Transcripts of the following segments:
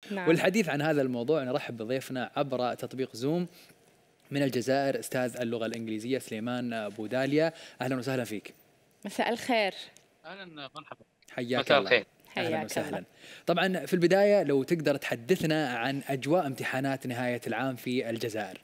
نعم. والحديث عن هذا الموضوع نرحب بضيفنا عبر تطبيق زوم من الجزائر، أستاذ اللغة الإنجليزية سليمان بوداليا. أهلا وسهلا فيك. مساء الخير. اهلا مرحبا. حياك مساء الله. الخير. أهلا حياك وسهلا. الله. طبعا في البداية لو تقدر تحدثنا عن أجواء امتحانات نهاية العام في الجزائر.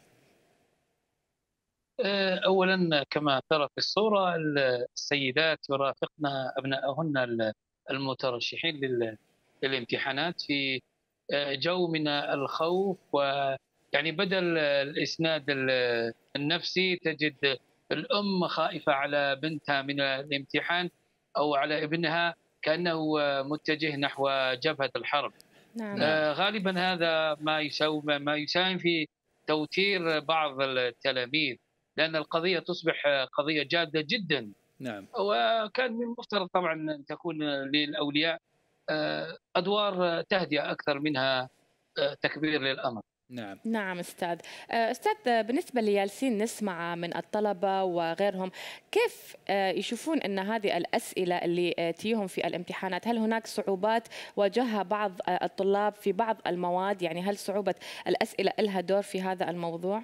اولا كما ترى في الصوره السيدات يرافقن ابنائهن المترشحين للامتحانات في جو من الخوف، ويعني بدل الاسناد النفسي تجد الام خائفه على بنتها من الامتحان او على ابنها كانه متجه نحو جبهه الحرب. نعم. غالبا هذا ما يساهم في توتير بعض التلاميذ، لأن القضية تصبح قضية جادة جدا. نعم. وكان من المفترض طبعا أن تكون للأولياء أدوار تهدئة أكثر منها تكبير للأمر. نعم. نعم أستاذ. أستاذ، بالنسبة ليالسين نسمع من الطلبة وغيرهم، كيف يشوفون أن هذه الأسئلة اللي تيهم في الامتحانات، هل هناك صعوبات واجهها بعض الطلاب في بعض المواد؟ يعني هل صعوبة الأسئلة لها دور في هذا الموضوع؟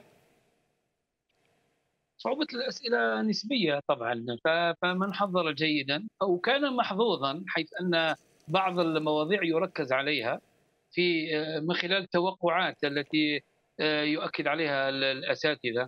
صعوبة الأسئلة نسبية طبعا، فمن حضر جيدا أو كان محظوظا حيث أن بعض المواضيع يركز عليها في من خلال توقعات التي يؤكد عليها الأساتذة،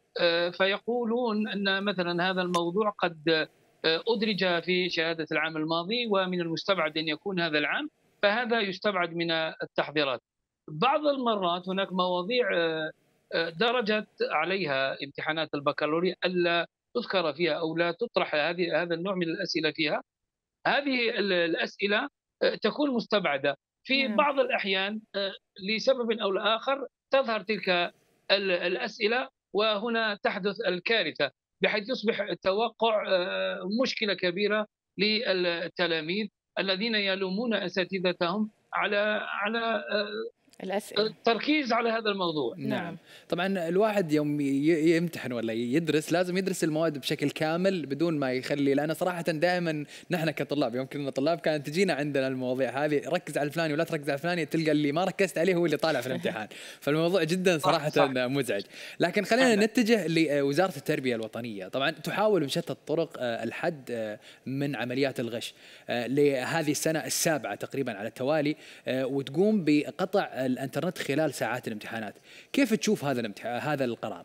فيقولون أن مثلا هذا الموضوع قد أدرج في شهادة العام الماضي ومن المستبعد أن يكون هذا العام، فهذا يستبعد من التحضيرات. بعض المرات هناك مواضيع درجت عليها امتحانات البكالوريا ألا تذكر فيها أو لا تطرح هذا النوع من الأسئلة فيها. هذه الأسئلة تكون مستبعدة في نعم. بعض الأحيان لسبب أو لآخر، تظهر تلك الأسئلة وهنا تحدث الكارثة، بحيث يصبح التوقع مشكلة كبيرة للتلاميذ الذين يلومون أساتذتهم على الأسئلة. التركيز على هذا الموضوع. نعم. طبعا الواحد يوم يمتحن ولا يدرس لازم يدرس المواد بشكل كامل بدون ما يخلي، لأن صراحة دائما نحن كطلاب يمكن الطلاب كانت تجينا عندنا المواضيع هذه، ركز على الفلاني ولا تركز على الفلاني، تلقى اللي ما ركزت عليه هو اللي طالع في الامتحان. فالموضوع جدا صراحة صح. مزعج. لكن خلينا نتجه لوزارة التربية الوطنية. طبعا تحاول بشتى الطرق الحد من عمليات الغش لهذه السنة السابعة تقريبا على التوالي، وتقوم بقطع الانترنت خلال ساعات الامتحانات. كيف تشوف هذا القرار؟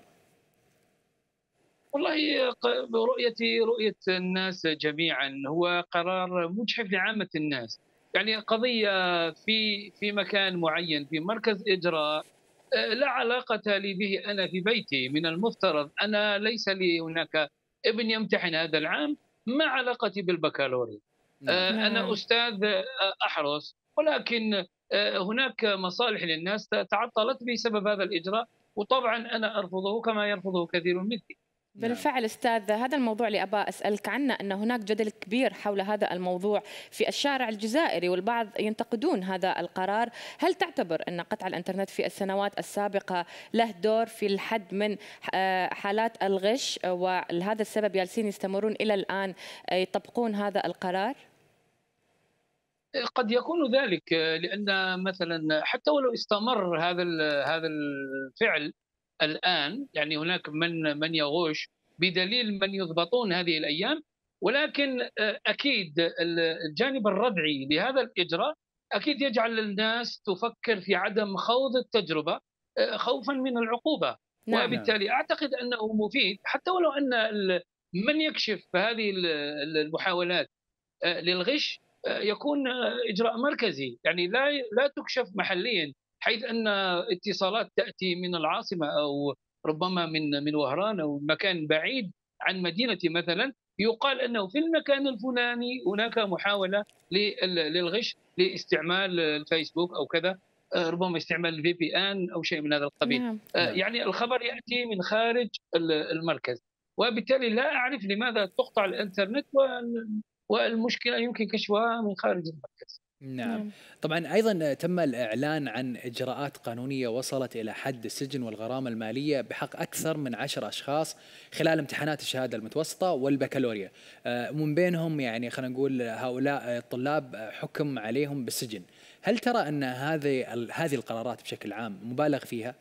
والله برؤيتي رؤية الناس جميعا هو قرار مجحف لعامة الناس. يعني قضية في مكان معين في مركز إجراء لا علاقة لي به أنا في بيتي. من المفترض أنا ليس لي هناك ابن يمتحن هذا العام، ما علاقتي بالبكالوريا؟ نعم. أنا نعم. أستاذ أحرس، ولكن هناك مصالح للناس تعطلت بسبب هذا الإجراء، وطبعا أنا أرفضه كما يرفضه كثير مثلي. بالفعل أستاذ، هذا الموضوع اللي أبى أسألك عنه، أن هناك جدل كبير حول هذا الموضوع في الشارع الجزائري، والبعض ينتقدون هذا القرار. هل تعتبر أن قطع الإنترنت في السنوات السابقة له دور في الحد من حالات الغش، ولهذا السبب جالسين يستمرون إلى الآن يطبقون هذا القرار؟ قد يكون ذلك، لأن مثلا حتى ولو استمر هذا الفعل الآن، يعني هناك من يغوش بدليل من يضبطون هذه الأيام، ولكن أكيد الجانب الردعي لهذا الإجراء أكيد يجعل الناس تفكر في عدم خوض التجربة خوفا من العقوبة. نعم. وبالتالي أعتقد أنه مفيد، حتى ولو أن من يكشف هذه المحاولات للغش يكون إجراء مركزي، يعني لا تكشف محليا، حيث أن اتصالات تأتي من العاصمة أو ربما من وهران أو مكان بعيد عن مدينة مثلا، يقال أنه في المكان الفلاني هناك محاولة للغش لاستعمال الفيسبوك أو كذا، ربما استعمال الفي بي ان أو شيء من هذا القبيل. نعم. يعني الخبر يأتي من خارج المركز، وبالتالي لا أعرف لماذا تقطع الإنترنت، والمشكلة يمكن كشفها من خارج المركز. نعم. طبعا أيضا تم الإعلان عن إجراءات قانونية وصلت إلى حد السجن والغرامة المالية بحق أكثر من 10 أشخاص خلال امتحانات الشهادة المتوسطة والبكالوريا، من بينهم يعني خلينا نقول هؤلاء الطلاب حكم عليهم بالسجن. هل ترى أن هذه القرارات بشكل عام مبالغ فيها؟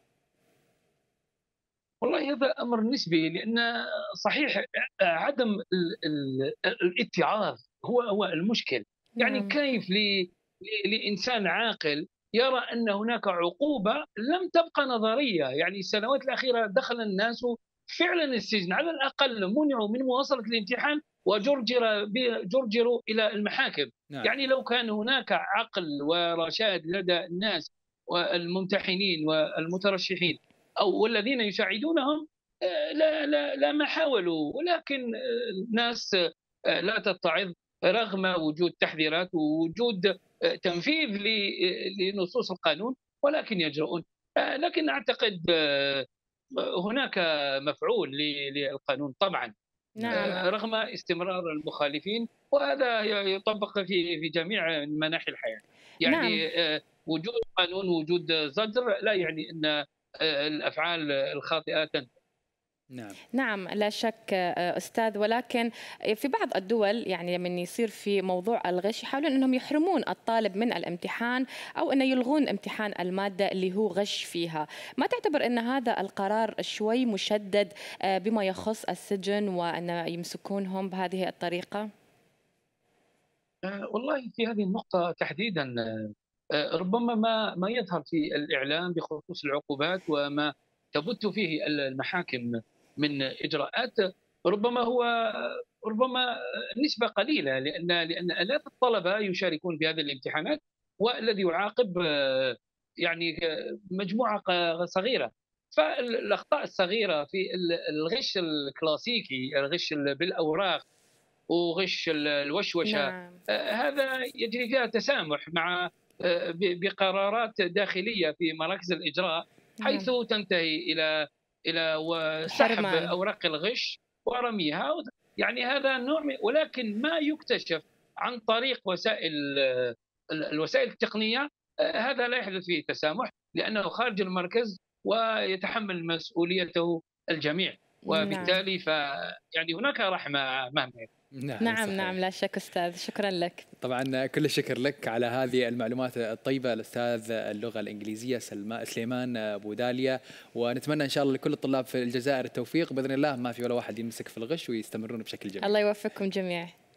والله هذا أمر نسبي، لأن صحيح عدم الاتعاظ هو المشكل. يعني نعم. كيف لإنسان عاقل يرى أن هناك عقوبة لم تبقى نظرية؟ يعني السنوات الأخيرة دخل الناس فعلا السجن، على الأقل منعوا من مواصلة الامتحان جرجروا إلى المحاكم. نعم. يعني لو كان هناك عقل ورشاد لدى الناس والممتحنين والمترشحين أو والذين يساعدونهم، لا ما حاولوا، ولكن الناس لا تتعظ رغم وجود تحذيرات ووجود تنفيذ لنصوص القانون، ولكن يجرؤون. لكن أعتقد هناك مفعول للقانون طبعا، نعم. رغم استمرار المخالفين، وهذا يطبق في جميع مناحي الحياة. نعم. يعني وجود قانون، وجود زجر، لا يعني أن الأفعال الخاطئة تنتهي. نعم. نعم لا شك أستاذ، ولكن في بعض الدول يعني لما يصير في موضوع الغش يحاولون أنهم يحرمون الطالب من الامتحان أو أن يلغون امتحان المادة اللي هو غش فيها. ما تعتبر أن هذا القرار شوي مشدد بما يخص السجن وأن يمسكونهم بهذه الطريقة؟ والله في هذه النقطة تحديدا، ربما ما يظهر في الإعلام بخصوص العقوبات وما تبت فيه المحاكم من إجراءات، ربما هو ربما نسبة قليلة، لأن آلاف الطلبة يشاركون بهذه الامتحانات، والذي يعاقب يعني مجموعة صغيرة. فالأخطاء الصغيرة في الغش الكلاسيكي، الغش بالأوراق وغش الوشوشة، نعم. هذا يجري فيها تسامح مع بقرارات داخلية في مراكز الإجراء، نعم. حيث تنتهي إلى سحب الحرمان. أوراق الغش ورميها. يعني هذا نوع ولكن ما يكتشف عن طريق الوسائل التقنية، هذا لا يحدث فيه تسامح، لأنه خارج المركز ويتحمل مسؤوليته الجميع، نعم. وبالتالي يعني هناك رحمة مهما يكون. نعم نعم. صحيح. نعم لا شك أستاذ، شكرا لك. طبعا كل الشكر لك على هذه المعلومات الطيبة الأستاذ اللغة الإنجليزية سليمان بوداليا، ونتمنى إن شاء الله لكل الطلاب في الجزائر التوفيق بإذن الله، ما في ولا واحد يمسك في الغش ويستمرون بشكل جميل. الله يوفقكم جميعا.